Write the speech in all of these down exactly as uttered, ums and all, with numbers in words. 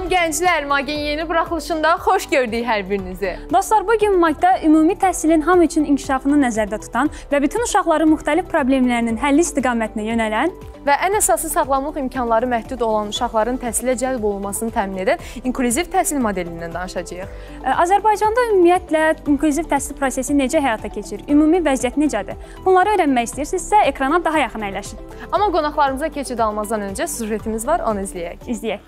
gənclər, Magin yeni buraxılışında xoş gördük hər birinizi. Dostlar, bugün Magda ümumi təhsilin hamı üçün inkişafını nəzərdə tutan və bütün uşaqların müxtəlif problemlərinin həlli istiqamətinə yönələn və ən əsası sağlamlıq imkanları məhdud olan uşaqların təhsilə cəlb olunmasını təmin edən inklüziv təhsil modelindən danışacağıq. Azərbaycanda ümumiyyətlə inklüziv təhsil prosesi necə həyata keçir? Ümumi vəziyyət necədir? Bunları öyrənmək istəyirsinizsə, ekrana daha yaxın əyləşin. Amma qonaqlarımıza keçid almazdan öncə sujetimiz var, onu izləyək. İzləyək.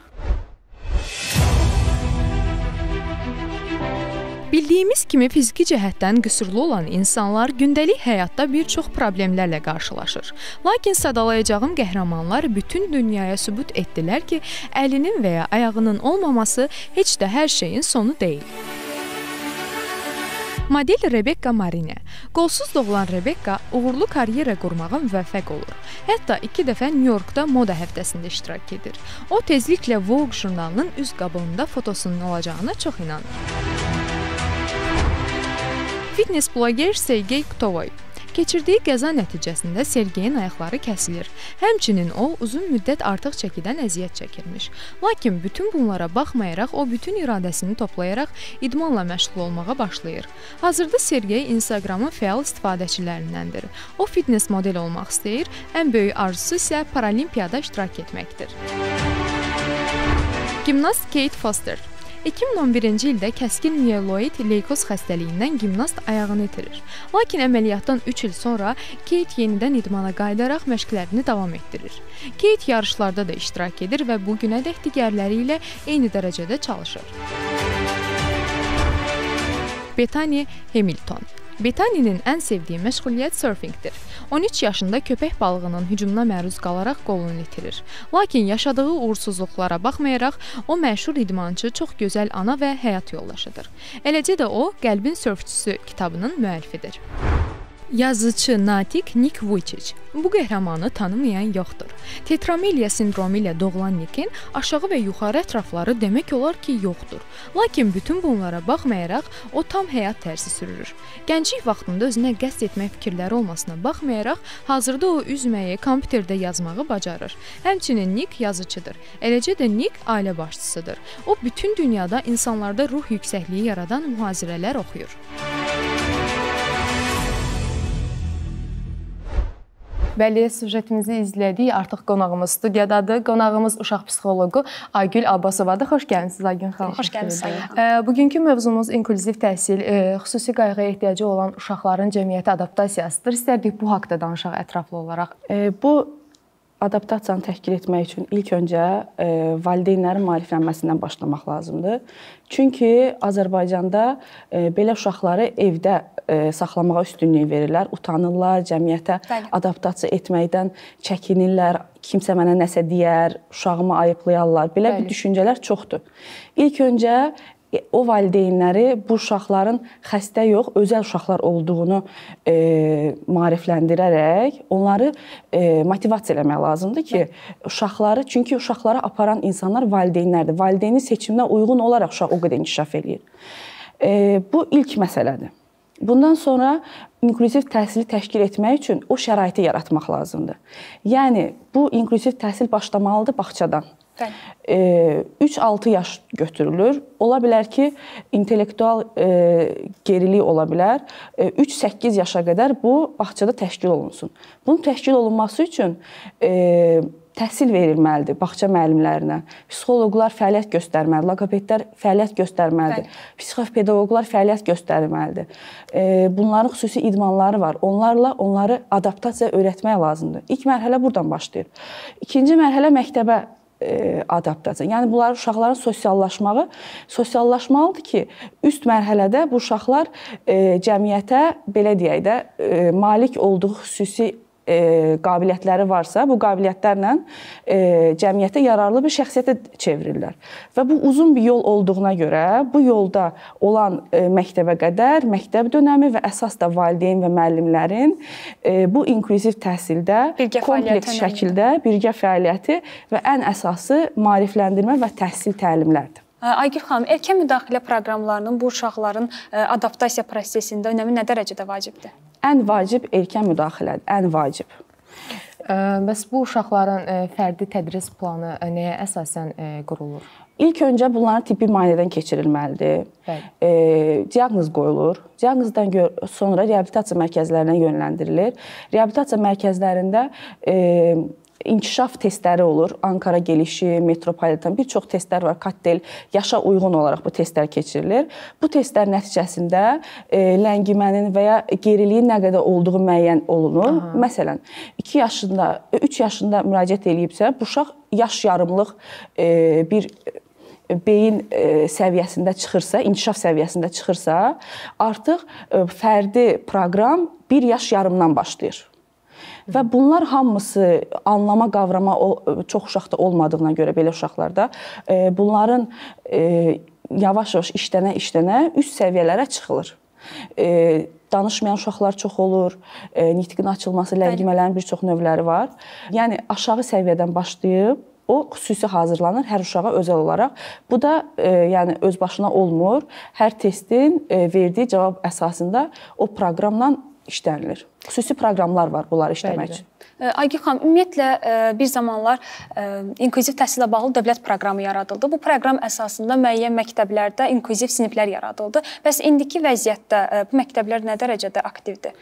Bildiyimiz kimi fiziki cəhətdən qüsurlu olan insanlar gündəlik həyatda bir çox problemlərlə qarşılaşır. Lakin sadalayacağım qəhrəmanlar bütün dünyaya sübut etdilər ki, əlinin və ya ayağının olmaması heç də hər şeyin sonu deyil. Model Rebecca Marine. Qolsuz doğulan Rebecca uğurlu karyera qurmağa müvəffəq olur. Hətta iki dəfə New Yorkda moda həftəsində iştirak edir. O tezliklə Vogue jurnalının üz qabağında fotosunun olacağına çox inanır. Fitness bloger Sergey Kutovoy. Keçirdiyi qəza nəticəsində Sergeyin ayaqları kəsilir. Həmçinin o, uzun müddət artıq çəkidən əziyyət çəkirmiş. Lakin bütün bunlara baxmayaraq, o bütün iradəsini toplayaraq idmanla məşğul olmağa başlayır. Hazırda Sergey Instagramın fəal istifadəçilərindəndir. O, fitness model olmaq istəyir, ən böyük arzusu isə Paralimpiyada iştirak etməkdir. Gimnast Kate Foster. iki min on birinci ildə kəskin mieloid leykoz xəstəliyindən gimnast ayağını itirir. Lakin əməliyyatdan üç il sonra Kate yenidən idmana qayıdaraq məşqlərini davam etdirir. Kate yarışlarda da iştirak edir və bu günədək digərləri ilə eyni dərəcədə çalışır. Bethany Hamilton. Bethany'nin ən sevdiyi məşğuliyyət surfingdir. on üç yaşında köpək balığının hücumuna məruz qalaraq qolunu itirir. Lakin yaşadığı uğursuzluqlara baxmayaraq, o məşhur idmançı çox gözəl ana və həyat yoldaşıdır. Eləcə də o, Qəlbin Sörfçüsü kitabının müəllifidir. Yazıcı Natik Nik Vujicic. Bu qəhrəmanı tanımayan yoxdur. Tetrameliya sindromu ilə doğulan Nikin aşağı və yuxarı ətrafları demək olar ki, yoxdur. Lakin bütün bunlara baxmayaraq, o tam həyat tərzi sürür. Gənclik vaxtında özünə qəsd etmək fikirləri olmasına baxmayaraq, hazırda o üzməyi, kompüterdə yazmağı bacarır. Həmçinin Nik yazıcıdır. Eləcə də Nik ailə başçısıdır. O, bütün dünyada insanlarda ruh yüksəkliyi yaradan mühazirələr oxuyur. Bəli, sujetimizi izlədik. Artıq qonağımız studiyadadır. Qonağımız uşaq psixoloqu Aygül Abbasovadır. Xoş gəlmisiniz Aygün xanım. Xoş gəlmisiniz. Bugünkü mövzumuz inklüziv təhsil, xüsusi qayğıya ehtiyacı olan uşaqların cəmiyyətə adaptasiyasıdır. İstərdik bu haqda danışaq ətraflı olaraq. Bu adaptasiyanı təşkil etmək üçün ilk öncə valideynlərin maariflənməsindən başlamaq lazımdır. Çünki Azərbaycanda belə uşaqları evdə saxlamağa üstünlük verirlər, utanırlar, cəmiyyətə Bəli. adaptasiya etməkdən çəkinirlər, kimsə mənə nəsə deyər, uşağımı ayıplayarlar. Belə Bəli. bir düşüncələr çoxdur. İlk öncə o valideynləri bu uşaqların xəstə yox, özəl uşaqlar olduğunu e, maarifləndirərək onları e, motivasiya eləmək lazımdır ki, uşaqları, çünki uşaqları aparan insanlar valideynlərdir. Valideynin seçiminə uyğun olaraq uşaq o qədər inkişaf eləyir. E, bu ilk məsələdir. Bundan sonra inklüziv təhsili təşkil etmək üçün o şəraiti yaratmaq lazımdır. Yəni, bu inklüziv təhsil başlamalıdır bağçadan. üç altı yaş götürülür. Ola bilər ki, intellektual e, gerilik ola bilər. E, üç səkkiz yaşa qədər bu bağçada təşkil olunsun. Bunun təşkil olunması üçün e, təhsil verilməlidir bağça müəllimlərinə. Psixoloqlar fəaliyyət göstərməlidir, logopedlər fəaliyyət göstərməlidir, psixopedaqoqlar fəaliyyət göstərməlidir. E, bunların xüsusi idmanları var. Onlarla onları adaptasiya öyrətmək lazımdır. İlk mərhələ buradan başlayır. İkinci mərhələ məktəbə adaptasiya. Yəni, bunlar uşaqların sosiallaşmağı, sosiallaşmalıdır ki, üst mərhələdə bu uşaqlar e, cəmiyyətə, belə deyək də, e, malik olduğu xüsusi e, qabiliyyətləri varsa, bu qabiliyyətlərlə e, cəmiyyətə yararlı bir şəxsiyyətə çevirirlər. Və bu uzun bir yol olduğuna görə, bu yolda olan e, məktəbə qədər, məktəb dönəmi və əsas da valideyn və müəllimlərin e, bu inklüziv təhsildə birgə kompleks şəkildə birgə fəaliyyəti və ən əsası maarifləndirmə və təhsil təlimlərdir. Aygül xanım, erkən müdaxilə proqramlarının bu uşaqların adaptasiya prosesində önəmi nə dərəcədə vacibdir? Ən vacib erkən müdaxilədir, ən vacib. Bəs bu uşaqların fərdi tədris planı nəyə əsasən qurulur? İlk öncə bunların tibbi müayinədən keçirilməlidir. E, diaqnoz qoyulur. Diaqnozdan sonra reabilitasiya mərkəzlərinə yönləndirilir. Reabilitasiya mərkəzlərində e, inkişaf testləri olur. Ankara gelişi, metropolitan bir çox testlər var. Kokteyl yaşa uyğun olaraq bu testlər keçirilir. Bu testlər nəticəsində e, ləngimənin və ya geriliyin nə qədər olduğu müəyyən olunur. Aha. Məsələn, iki yaşında, üç yaşında müraciət edibsə, bu uşaq yaş yarımlıq e, bir beyin e, səviyyəsində çıxırsa, inkişaf səviyyəsində çıxırsa, artıq e, fərdi proqram bir yaş yarımdan başlayır. Və bunlar hamısı anlama, qavrama çox uşaqda olmadığına görə belə uşaqlarda e, bunların e, yavaş-yavaş işlənə-işlənə üst səviyyələrə çıxılır. E, danışmayan uşaqlar çox olur, e, nitqin açılması, ləngimələrin bir çox növləri var. Yəni aşağı səviyyədən başlayıb o xüsusi hazırlanır hər uşağa özəl olaraq. Bu da e, yəni öz başına olmur. Hər testin e, verdiyi cavab əsasında o proqramla işlənilir. Xüsusi proqramlar var bunları işləmək üçün. Aygül xanım, ümumiyyətlə bir zamanlar inklüziv təhsillə bağlı dövlət proqramı yaradıldı. Bu proqram əsasında müəyyən məktəblərdə inklüziv siniflər yaradıldı. Bəs indiki vəziyyətdə bu məktəblər nə dərəcədə aktivdir?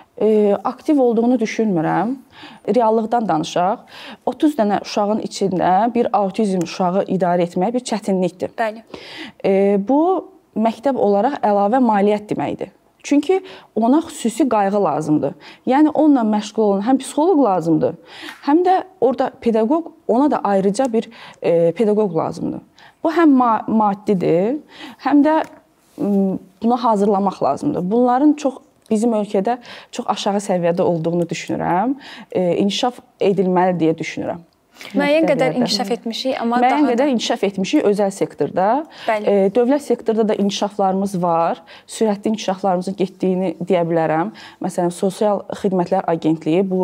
E, aktiv olduğunu düşünmürəm. Reallıqdan danışaq. otuz dənə uşağın içində bir autizm uşağı idarə etmək bir çətinlikdir. Bəli. E, bu məktəb olaraq əlavə maliyyət deməkdir. Çünki ona xüsusi qayğı lazımdır. Yəni onunla məşğul olan həm psixoloq lazımdır, həm də orada pedaqoq, ona da ayrıca bir e, pedaqoq lazımdır. Bu həm ma maddidir, həm də buna hazırlamaq lazımdır. Bunların çox bizim ölkədə çox aşağı səviyyədə olduğunu düşünürəm. E, inkişaf edilməli deyə düşünürəm. Müəyyən qədər inkişaf etmişik, amma müəyyən daha qədər da... inkişaf etmişik özəl sektorda. E, dövlət sektorda da inkişaflarımız var. Sürətli inkişaflarımızın getdiyini deyə bilərəm. Məsələn, Sosial Xidmətlər Agentliyi bu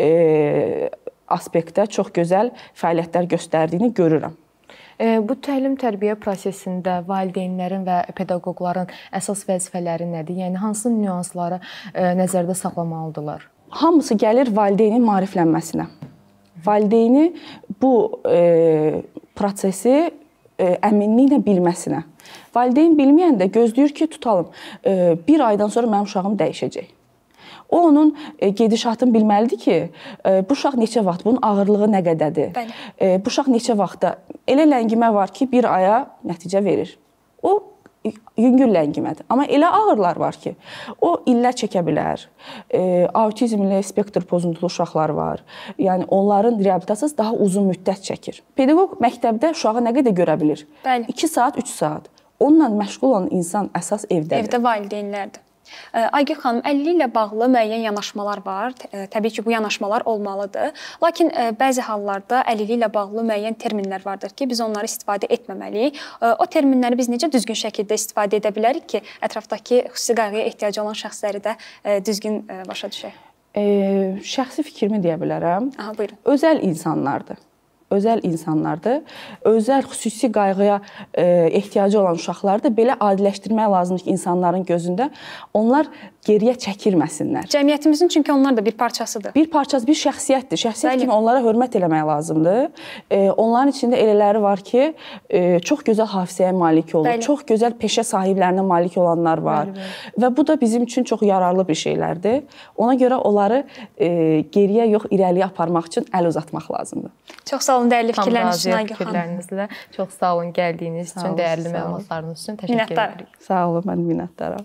e, aspektdə çox gözəl fəaliyyətlər göstərdiyini görürəm. Bu təlim-tərbiyə prosesində valideynlərin və pedaqoqların əsas vəzifələri nədir? Yəni hansı nüansları nəzərdə saxlamalıdırlar? Hamısı gəlir valideynin maariflənməsinə. Valideyni bu e, prosesi e, əminliklə bilməsinə. Valideyn bilməyəndə gözləyir ki, tutalım, e, bir aydan sonra mənim uşağım dəyişəcək. O onun e, gedişatını bilməlidir ki, e, bu uşaq neçə vaxt, bunun ağırlığı nə qədərdir? E, bu uşaq neçə vaxtda elə ləngimə var ki, bir aya nəticə verir. O yüngül ləngimədir. Amma elə ağırlar var ki, o illər çəkə bilər. E, autizmli spektr pozuntulu uşaqlar var. Yəni onların reabilitasiyası daha uzun müddət çəkir. Pedaqoq məktəbdə uşağı nə qədər görə bilir? Bəli. iki saat, üç saat. Onunla məşğul olan insan əsas evdədir. Evdə valideynlərdir. Aygül xanım, əlilliyi ilə bağlı müəyyən yanaşmalar var. Təbii ki, bu yanaşmalar olmalıdır. Lakin bəzi hallarda əlilliyi ilə bağlı müəyyən terminlər vardır ki, biz onları istifadə etməməliyik. O terminləri biz necə düzgün şəkildə istifadə edə bilərik ki, ətrafdakı xüsusi qayğıya ehtiyacı olan şəxsləri də düzgün başa düşək? E, şəxsi fikrimi deyə bilərəm. Aha, buyurun. Özəl insanlardır. Özəl insanlardır. Özəl xüsusi qayğıya e, ehtiyacı olan uşaqları da belə adiləşdirmək lazımdır ki, insanların gözündə onlar geriyə çəkilməsinlər. Cəmiyyətimizin çünki onlar da bir parçasıdır. Bir parçası, bir şəxsiyyətdir. Şəxsiyyət Bəli. kimi onlara hörmət eləmək lazımdır. E, onların içində elələri var ki, e, çox gözəl hafizəyə malik olur. Bəli. Çox gözəl peşə sahiblərinə malik olanlar var. Bəli, bəli. Və bu da bizim üçün çox yararlı bir şeylərdir. Ona görə onları e, geriyə yox, irəliyə aparmaq üçün əl uzatmaq lazımdır. Çox sağ olun dəyərli fikirləriniz üçün Aygül xanım. Fikirlərinizlə çox sağ olun gəldiyiniz üçün, dəyərli məlumatlarınız üçün təşəkkür edirik. Sağ olun, mən minnətdaram.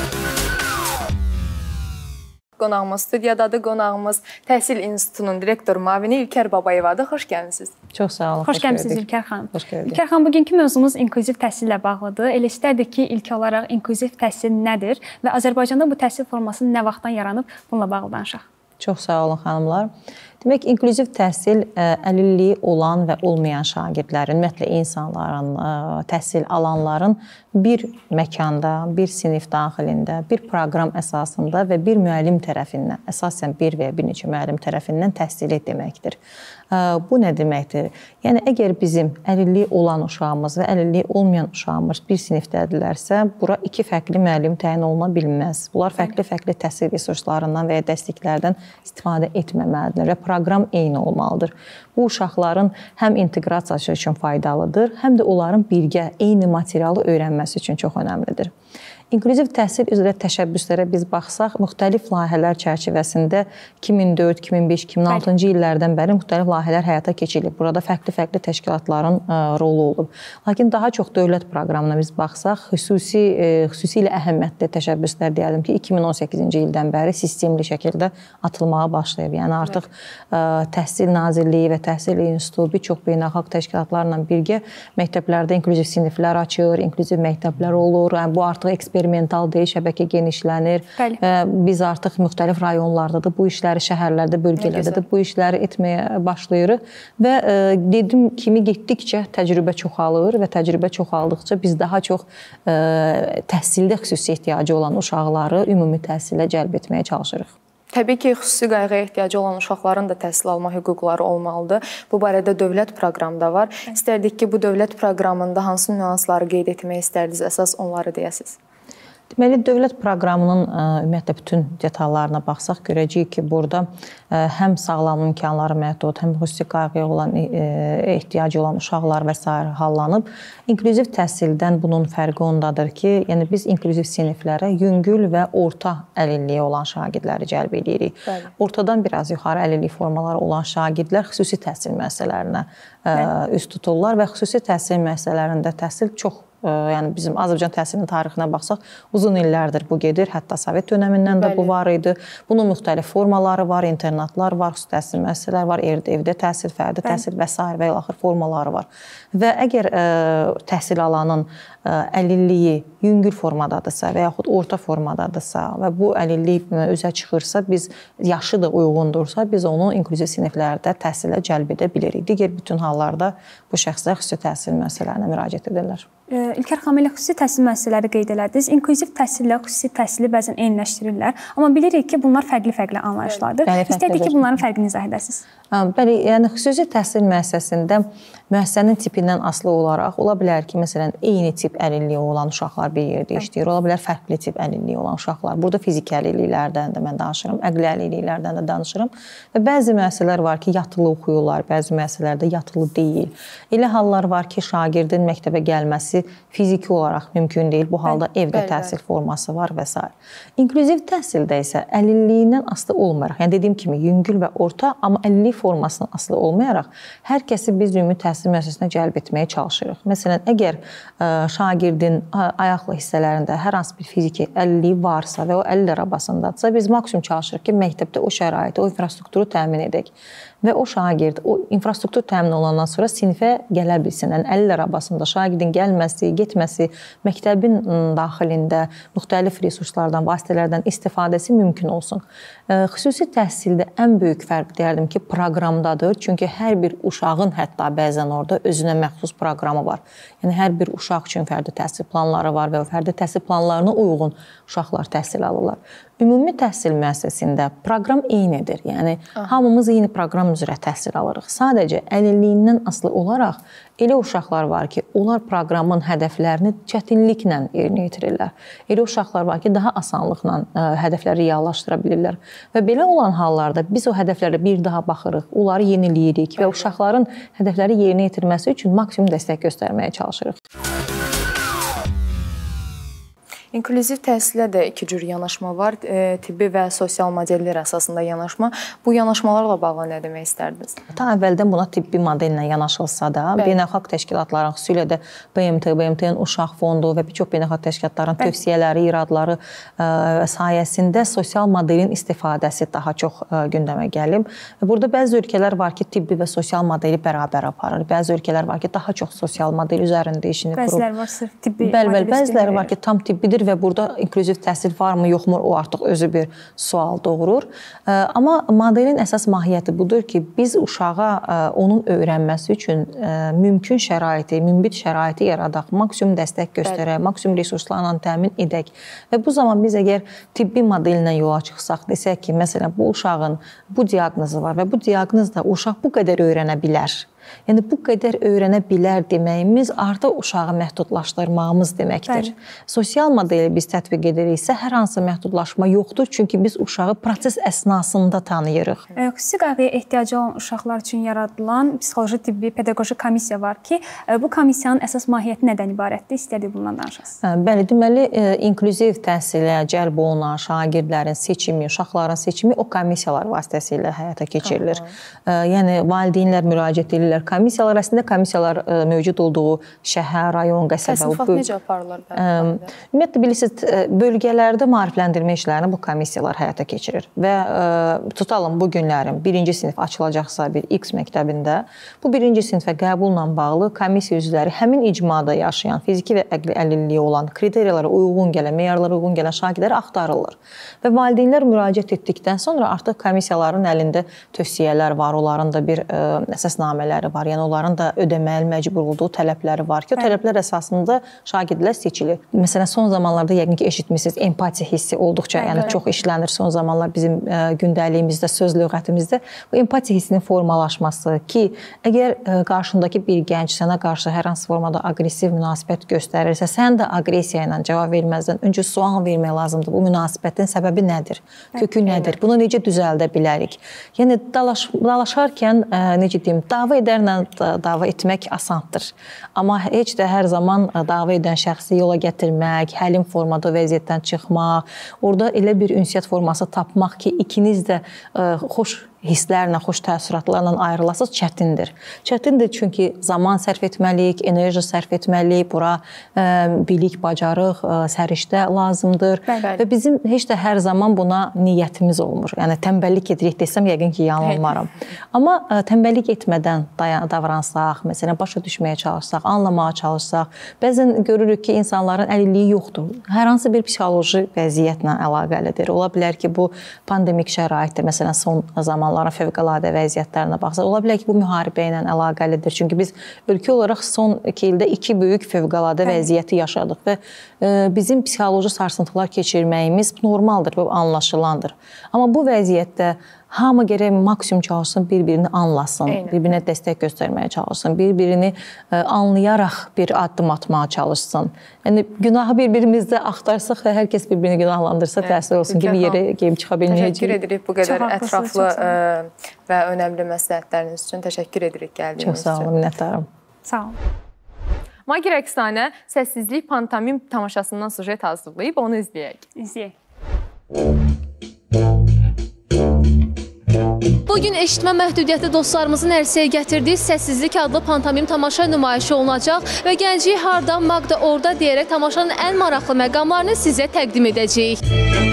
Qonağımız studiyadadır. Qonağımız Təhsil İnstitutunun direktor müavini İlker Babayevadır. Xoş gəlmisiniz. Çox sağ olun. Xoş gəlmisiniz İlker xanım. Xoş gəldik. İlker xanım, bugünkü mövzumuz inklüziv təhsillə bağlıdır. Elə istərdik ki, ilk olaraq inklüziv təhsil nədir və Azərbaycanda bu təhsil forması nə vaxtdan yaranıb, bununla bağlı danışaq. Çox sağ olun xanımlar. Demək, inklüziv təhsil əlilliyi olan və olmayan şagirdlərin, ümumiyyətlə insanların, təhsil alanların bir məkanda, bir sinif daxilində, bir proqram əsasında və bir müəllim tərəfindən, əsasən bir və ya bir neçə müəllim tərəfindən təhsili deməkdir. Bu nə deməkdir? Yəni, əgər bizim əlilliyi olan uşağımız və əlilliyi olmayan uşağımız bir sinifdədirlərsə, bura iki fərqli müəllim təyin oluna bilməz. Bunlar fərqli-fərqli təhsil resurslarından və ya dəstəklərdən istifadə etməməlidir və proqram eyni olmalıdır. Bu uşaqların həm inteqrasiyası üçün faydalıdır, həm də onların birgə eyni materialı öyrənməsi üçün çox önəmlidir. İnklüziv təhsil üzrə təşəbbüslərə biz baxsaq, müxtəlif layihələr çərçivəsində iki min dörd, iki min beş, iki min altıncı illərdən bəri müxtəlif layihələr həyata keçirilib. Burada fərqli-fərqli təşkilatların rolu olub. Lakin daha çox dövlət proqramına biz baxsaq, xüsusi xüsusilə əhəmiyyətli təşəbbüslər deyəlim ki, iki min on səkkizinci ildən bəri sistemli şəkildə atılmağa başlayıb. Yəni artıq Təhsil Nazirliyi və Təhsil İnstitutu bir çox beynəlxalq təşkilatlarla birgə məktəblərdə inklüziv siniflər açır, inklüziv məktəblər olur. Yəni bu artıq eksperimental deyil, şəbəkə genişlənir. Bəli. Və biz artıq müxtəlif rayonlarda da bu işləri, şəhərlərdə, bölgələrdə də bu işləri etməyə başlayırıq və e, dedim kimi getdikcə təcrübə çoxalır və təcrübə çoxaldıqca biz daha çox e, təhsildə xüsusi ehtiyacı olan uşaqları ümumi təhsilə cəlb etməyə çalışırıq. Təbii ki, xüsusi qayğıya ehtiyacı olan uşaqların da təhsil alma hüquqları olmalıdır. Bu barədə dövlət proqramı da var. İstərdik ki, bu dövlət proqramında hansı nüansları qeyd etmək istərdiniz, əsas onları deyəsiniz. Deməli, dövlət proqramının ümumiyyətlə bütün detallarına baxsaq, görəcəyik ki, burada həm sağlam imkanları məhdud, həm xüsusi qayğıya olan ehtiyacı olan uşaqlar və s. hallanıb. İnklüziv təhsildən bunun fərqi ondadır ki, yəni biz inklüziv siniflərə yüngül və orta əlilliyi olan şagirdləri cəlb edirik. Bəli. Ortadan biraz yuxarı əlillik formaları olan şagirdlər xüsusi təhsil müəssisələrinə üst tuturlar və xüsusi təhsil müəssisələrində təhsil çox yəni bizim Azərbaycan təhsilinin tarixinə baxsaq, uzun illərdir bu gedir. Hətta Sovet dönəmindən də bu var idi. Bunun müxtəlif formaları var, internatlar var, xüsusi təhsil müəssisələri var, evdə təhsil, fərdi təhsil və s. və ilaxır formaları var. Və əgər ə, təhsil alanın ə, əlilliyi yüngül formadadırsa və yaxud orta formadadırsa və bu əlillik üzə çıxırsa, biz yaşı da uyğundursa, biz onu inklüziv siniflərdə təhsilə cəlb edə bilirik. Digər bütün hallarda bu şəxslər xüsusi təhsil müəssisələrinə müraciət edirlər. İlker xanım, elə xüsusi təhsil müəssisələri qeyd elədiniz. İnklüziv təhsillə xüsusi təhsili bəzən eyniləşdirirlər. Amma bilirik ki, bunlar fərqli-fərqli anlayışlardır. İstərdik ki, bunların fərqini izah edəsiniz. Bəli, yəni xüsusi təhsil müəssisəsində müəssisənin tipindən asılı olaraq ola bilər ki, məsələn, eyni tip əlilliyi olan uşaqlar bir yerdə işləyir. Ola bilər fərqli tip əlilliyi olan uşaqlar. Burada fiziki əlilliklərdən də mən danışıram, əqli əlilliklərdən də danışıram. Və bəzi müəssisələr var ki, yatılı oxuyurlar, bəzi müəssisələrdə yatılı deyil. Elə hallar var ki, şagirdin məktəbə gəlməsi fiziki olaraq mümkün deyil. Bu halda evdə bəli, təhsil bəli. forması var və s. İnklüziv təhsildə isə əlilliyindən asılı olmayaraq, yəni dediyim kimi yüngül və orta, amma əlillik formasından asılı olmayaraq hər kəsi biz ümumi təhsil müəssisəsinə cəlb etməyə çalışırıq. Məsələn, əgər ə, şagirdin ayaqlı hissələrində hər hansı bir fiziki əlilliyi varsa və o əlil arabasındadırsa, biz maksimum çalışırıq ki, məktəbdə o şəraiti, o infrastrukturu təmin edək. Və o şagird o infrastruktur təmin olandan sonra sinifə gələ bilsin. Yəni əlil arabasında şagirdin gəlməsi, getməsi, məktəbin daxilində müxtəlif resurslardan, vasitələrdən istifadəsi mümkün olsun. Xüsusi təhsildə ən böyük fərq deyərdim ki, proqramdadır. Çünki hər bir uşağın hətta bəzən orada özünə məxsus proqramı var. Yəni hər bir uşaq üçün fərdi təhsil planları var və o fərdi təhsil planlarına uyğun uşaqlar təhsil alırlar. Ümumi təhsil müəssisəsində proqram eynidir. Yəni hamımız eyni proqram üzrə təhsil alırıq. Sadəcə əlilliyindən asılı olaraq elə uşaqlar var ki, onlar proqramın hədəflərini çətinliklə yerinə yetirirlər. Elə uşaqlar var ki, daha asanlıqla ə, hədəfləri reallaşdıra bilirlər. Və belə olan hallarda biz o hədəflərə bir daha baxırıq, onları yeniləyirik və uşaqların hədəfləri yerinə yetirməsi üçün maksimum dəstək göstərməyə çalışırıq. İnklüziv təhsilə də iki cür yanaşma var. E, tibbi və sosial modellər əsasında yanaşma. Bu yanaşmalarla bağlı nə demək istərdiniz? Ta əvvəldən buna tibbi modellə yanaşılsa da, bəli, beynəlxalq təşkilatların, xüsusilə də B M T, B M T-nin Uşaq Fondu və bir çox beynəlxalq təşkilatların bəli, tövsiyələri, iradları ə, sayəsində sosial modelin istifadəsi daha çox ə, gündəmə gəlib. Burada bəzi ölkələr var ki, tibbi və sosial modeli bərabər aparır. Bəzi ölkələr var ki, daha çox sosial model üzərində işini qurub. Bəziləri var sırf tibbi bəli, bəli, bəziləri var ki, tam tibbidir və burada inklüziv təhsil varmı, yoxmu, o artıq özü bir sual doğurur. Amma modelin əsas mahiyyəti budur ki, biz uşağa onun öyrənməsi üçün mümkün şəraiti, münbit şəraiti yaradaq, maksimum dəstək göstərək, maksimum resurslarla təmin edək. Və bu zaman biz əgər tibbi modellə yola çıxsaq, desək ki, məsələn, bu uşağın bu diaqnozu var və bu diaqnozda uşaq bu qədər öyrənə bilər Yəni bu qədər öyrənə bilər deməyimiz artıq uşağı məhdudlaşdırmağımız deməkdir. Bəli. Sosial modeli biz tətbiq ediriksə, hər hansı məhdudlaşma yoxdur, çünki biz uşağı proses əsnasında tanıyırıq. Xüsusi qayğıya ehtiyacı olan uşaqlar üçün yaradılan psixoloji, tibbi, pedaqoji komissiya var ki, bu komissiyanın əsas mahiyyəti nədən ibarətdir? İstədik bundan danışasınız. Bəli, deməli, inklüziv təhsilə cəlb olunan şagirdlərin seçimi, uşaqların seçimi o komissiyalar vasitəsilə həyata keçirilir. Aha. Yəni, valideynlər müraciət edirlər komissiyalar. Əslində, komissiyalar mövcud olduğu şəhər, rayon, qəsəbə. Təsnifat necə aparırlar? Ümumiyyətlə, bilirsiniz, bölgələrdə maarifləndirmə işlərini bu komissiyalar həyata keçirir. Və tutalım, bu günlərin birinci sinif açılacaqsa bir X məktəbində, bu birinci sinifə qəbulla bağlı komissiya üzvləri həmin icmada yaşayan, fiziki və əqli əlilliyi olan, kriteriyalara uyğun gələn, meyarlara uyğun gələn şagirdlər axtarırlar. Və valideynlər müraciət etdikdən sonra artıq komissiyaların əlində tövsiyələr var, onların da bir ə, əsasnamələri var, yəni onların da ödəməli məcbur olduğu tələbləri var ki, o tələblər əsasında şagirdlər seçilir. Məsələn, son zamanlarda yəqin ki, eşitmişsiniz, empatiya hissi olduqca, yəni çox işlənir son zamanlar bizim ə, gündəliyimizdə, söz lüğətimizdə. Bu empatiya hissinin formalaşması ki, əgər ə, qarşındakı bir gənc sənə qarşı hər hansı formada aqressiv münasibət göstərirsə, sən də aqressiya ilə cavab verməzdən öncə sual vermək lazımdır. Bu münasibətin səbəbi nədir? Kökü nədir? Bunu necə düzəldə bilərik? Yəni, dalaş, dalaşarkən, ə, necə deyim, dava edərlə dava etmək asandır. Amma heç də hər zaman dava edən şəxsi yola gətirmək, həlim formada vəziyyətdən çıxmaq, orada elə bir ünsiyyət forması tapmaq ki, ikiniz də ə, xoş hisslərlə, xoş təəssüratlarla ayrılasınız, çətindir. Çətindir çünki zaman sərf etməliyik, enerji sərf etməliyik, bura ə, bilik, bacarıq, ə, səriştə lazımdır. Bəli. Və bizim heç də hər zaman buna niyyətimiz olmur. Yəni, tənbəllik edirik desəm, yəqin ki, yanılmaram. Amma ə, tənbəllik etmədən davransaq, məsələn, başa düşməyə çalışsaq, anlamağa çalışsaq, bəzən görürük ki, insanların əlilliyi yoxdur. Hər hansı bir psixoloji vəziyyətlə əlaqəlidir. Ola bilər ki, bu pandemik şəraitdə, məsələn, son zaman fövqəladə vəziyyətlərinə baxsaq, ola bilər ki, bu müharibə ilə əlaqəlidir. Çünki biz ölkə olaraq son iki ildə iki böyük fövqəladə vəziyyəti yaşadıq və bizim psixoloji sarsıntılar keçirməyimiz normaldır və anlaşılandır. Amma bu vəziyyətdə hamı gərək maksimum çalışsın, bir-birini anlasın, bir-birinə dəstək göstərməyə çalışsın, bir-birini anlayaraq bir addım atmağa çalışsın. Yəni, günahı bir-birimizdə axtarsaq və hər kəs bir-birini günahlandırsa təəssüf olsun ki, bir yerə geyib çıxa bilməyəcəyik. Təşəkkür edirik bu qədər ətraflı və önəmli məsləhətləriniz üçün. Təşəkkür edirik gəldiyiniz üçün. Çox sağ olun, minnətdarım. Sağ olun. Magir Əksane səssizlik pantomim tamaşasından sujet hazırlayıb, onu izləyək. İzləyək. Bugün eşitmə məhdudiyyəti dostlarımızın ərsəyə gətirdiyi Səssizlik adlı pantomim tamaşa nümayişi olunacaq və Gənclik harda, Magda orada deyərək tamaşanın ən maraqlı məqamlarını sizə təqdim edəcəyik.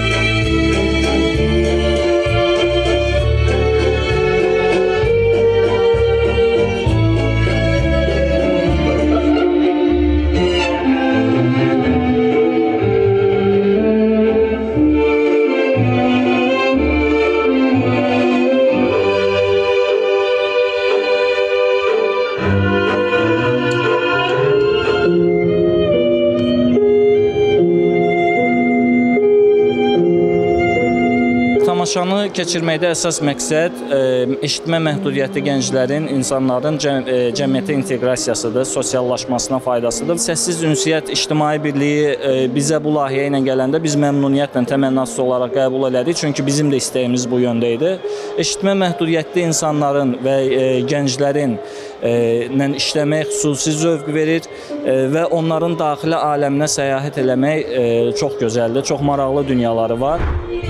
Tamaşanı keçirməkdə əsas məqsəd eşitmə məhdudiyyəti gənclərin, insanların cəm cəmiyyətə inteqrasiyasıdır, sosiallaşmasına faydasıdır. Səssiz ünsiyyət ictimai birliyi bizə bu layihə ilə gələndə biz məmnuniyyətlə, təmənnasız olaraq qəbul elədik, çünki bizim də istəyimiz bu yöndə idi. Eşitmə məhdudiyyətli insanların və gənclərin ilə işləmək xüsusi zövq verir və onların daxili aləminə səyahət eləmək çox gözəldir, çox maraqlı dünyaları var.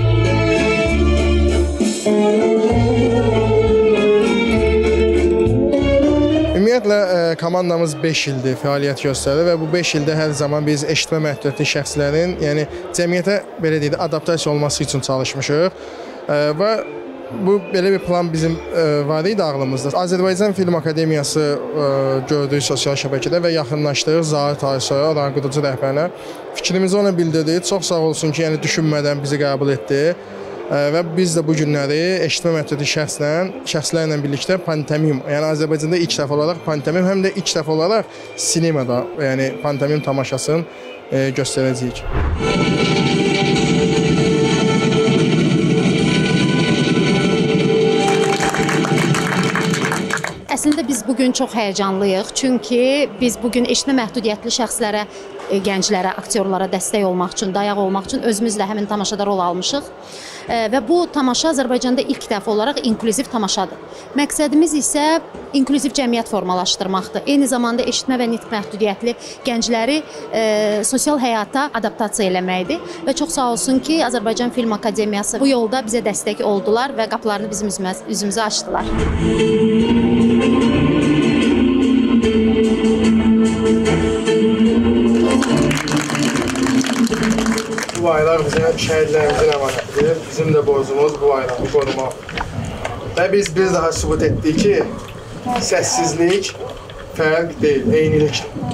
Ümumiyyətlə, komandamız beş ildir fəaliyyət göstərir və bu beş ildə hər zaman biz eşitmə məhdudiyyətli şəxslərin, yəni cəmiyyətə belə deyək, adaptasiya olması üçün çalışmışıq və bu belə bir plan bizim var idi ağlımızda. Azərbaycan Film Akademiyası gördük sosial şəbəkədə və yaxınlaşdıq Zahir Taysoya, oranın qurucu rəhbərinə. Fikrimizi ona bildirdik. Çox sağ olsun ki, yəni düşünmədən bizi qəbul etdi. Və biz də bu günləri eşitmə məhdudiyyətli şəxslə, şəxslərlə birlikdə pantomim, yəni Azərbaycanda ilk dəfə olaraq pantomim, həm də ilk dəfə olaraq sinemada, yəni pantomim tamaşasını göstərəcəyik. Əslində biz bugün çox həyəcanlıyıq, çünki biz bugün eşitmə məhdudiyyətli şəxslərə, gənclərə, aktyorlara dəstək olmaq üçün, dayaq olmaq üçün özümüzlə həmin tamaşada rol almışıq. Və bu tamaşa Azərbaycanda ilk dəfə olaraq inklüziv tamaşadır. Məqsədimiz isə inklüziv cəmiyyət formalaşdırmaqdır. Eyni zamanda eşitmə və nitq məhdudiyyətli gəncləri e, sosial həyata adaptasiya eləməkdir. Və çox sağ olsun ki, Azərbaycan Film Akademiyası bu yolda bizə dəstək oldular və qapılarını bizim üzümüzə açdılar. Bu bayraq bizim şəhidlərimizin əmanətidir. Bizim də borcumuz bu bayrağı qorumaq. Və biz bir daha sübut etdik ki, səssizlik fərq deyil, eynilikdir.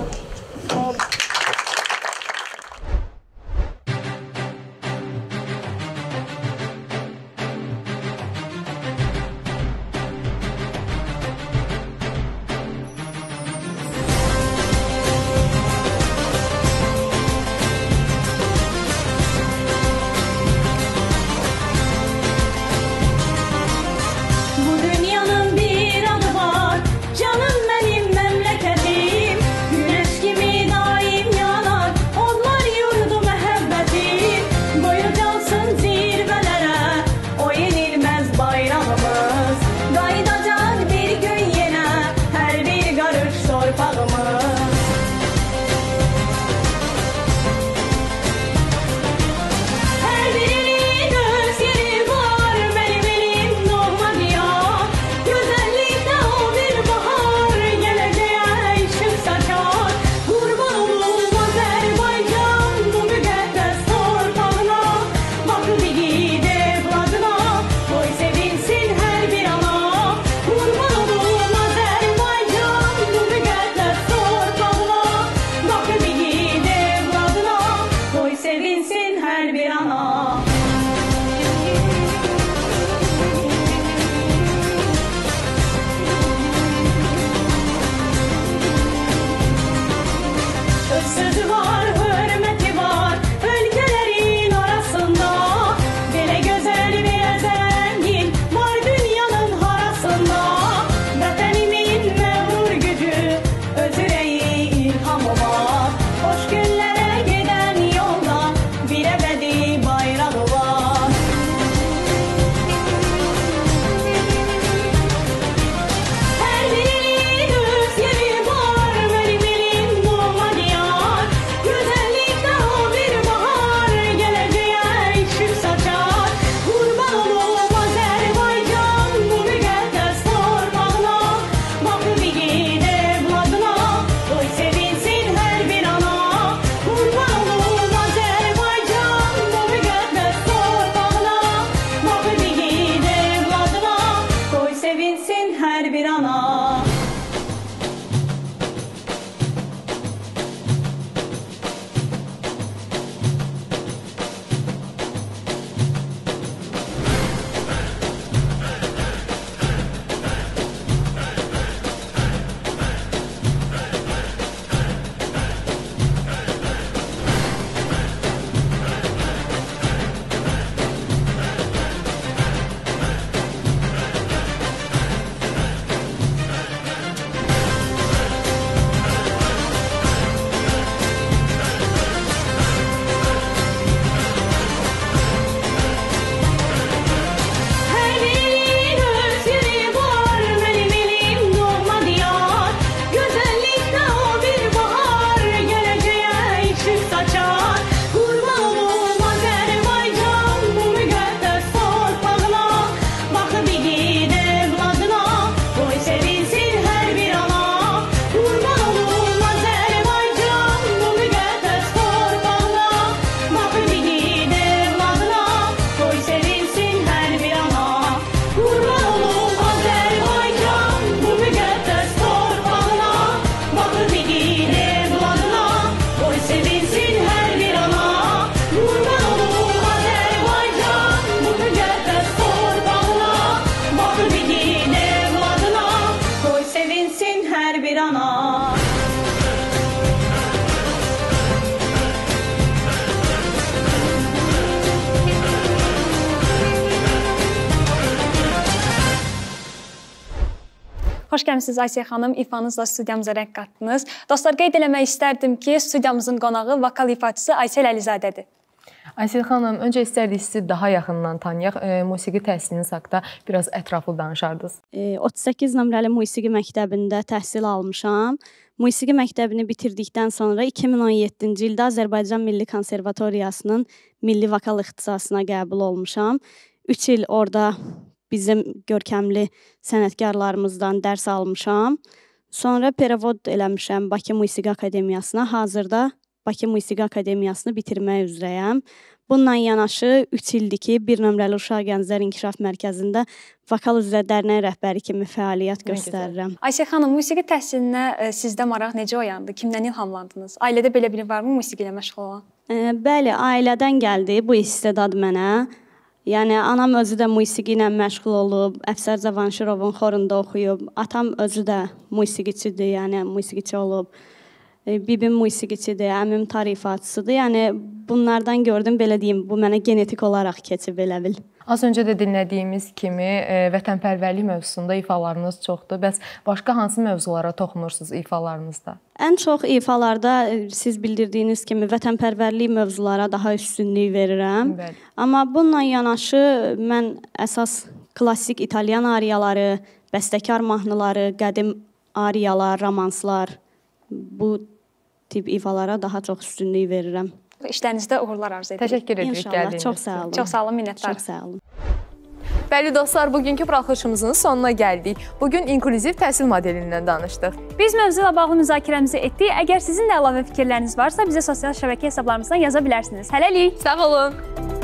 Xoş gəlmisiniz Aysiyə xanım. İfanızla studiyamıza rəng qatdınız. Dostlar, qeyd eləmək istərdim ki, studiyamızın qonağı vokal ifaçısı Aysel Əlizadədir. Aysel xanım, öncə istərdik sizi daha yaxından tanıyaq. E, musiqi təhsiliniz haqqında biraz ətraflı danışardınız. E, otuz səkkiz nömrəli musiqi məktəbində təhsil almışam. Musiqi məktəbini bitirdikdən sonra iki min on yeddinci ildə Azərbaycan Milli Konservatoriyasının milli vokal ixtisasına qəbul olmuşam. üç il orada bizim görkəmli sənətkarlarımızdan dərs almışam. Sonra perevod eləmişəm Bakı Musiqi Akademiyasına. Hazırda Bakı Musiqi Akademiyasını bitirmək üzrəyəm. Bununla yanaşı üç ildir ki, bir nömrəli Uşaq Gənclər İnkişaf Mərkəzində vokal üzrə dərnək rəhbəri kimi fəaliyyət göstərirəm. Aysiyə xanım, musiqi təhsilinə sizdə maraq necə oyandı? Kimdən ilhamlandınız? Ailədə belə biri varmı musiqi ilə məşğul olan? E, bəli, ailədən gəldi bu istedad mənə. Yəni, anam özü də musiqi ilə məşğul olub, Əfsər Cavanşirovun xorunda oxuyub. Atam özü də musiqiçidir, yəni musiqiçi olub. Bibim musiqiçidir, əmim tarifatçısıdır. Yəni, bunlardan gördüm, belə deyim, bu mənə genetik olaraq keçib elə bil. Az öncə də dinlədiyimiz kimi e, vətənpərvərlik mövzusunda ifalarınız çoxdur. Bəs başqa hansı mövzulara toxunursunuz ifalarınızda? Ən çox ifalarda siz bildirdiyiniz kimi vətənpərvərlik mövzulara daha üstünlük verirəm. Bəli. Amma bununla yanaşı mən əsas klassik İtalyan ariyaları, bəstəkar mahnıları, qədim ariyalar, romanslar, bu tip ifalara daha çox üstünlük verirəm. İşlərinizdə uğurlar arzu edirik. Təşəkkür edirik İnşallah, gəldiyiniz. çox sağ olun. Çox sağ olun, minnətdarım. Çox sağ olun. Bəli dostlar, bugünkü buraxılışımızın sonuna gəldik. Bugün inklüziv təhsil modelindən danışdıq. Biz mövzu ilə bağlı müzakirəmizi etdik. Əgər sizin də əlavə fikirləriniz varsa, bizə sosial şəbəkə hesablarımızdan yaza bilərsiniz. Hələlik. Sağ olun.